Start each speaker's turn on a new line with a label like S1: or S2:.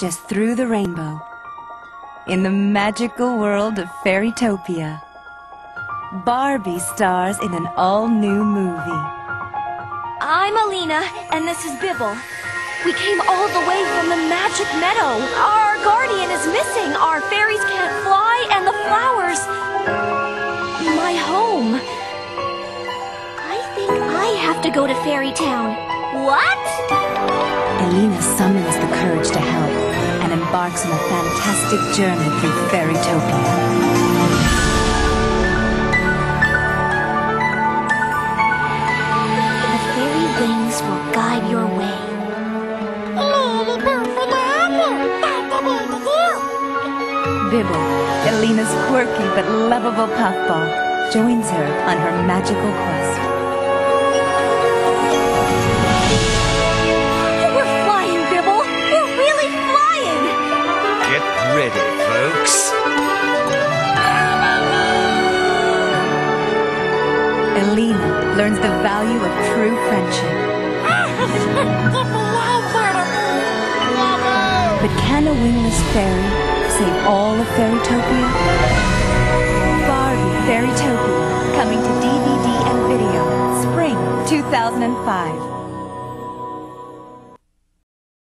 S1: just through the rainbow, in the magical world of Fairytopia. Barbie stars in an all-new movie.
S2: I'm Alina, and this is Bibble. We came all the way from the Magic Meadow. Our guardian is missing. Our fairies can't fly, and the flowers... my home. I think I have to go to Fairy Town. What?
S1: Alina summons the courage to help and embarks on a fantastic journey through Fairytopia.
S2: Wings will guide your way.
S1: Bibble, Alina's quirky but lovable puffball, joins her on her magical quest.
S2: We're flying, Bibble! We're really flying!
S3: Get ready, folks.
S1: Alina learns the value of true friendship. But can a wingless fairy save all of Fairytopia? Barbie Fairytopia, coming to DVD and video, spring 2005.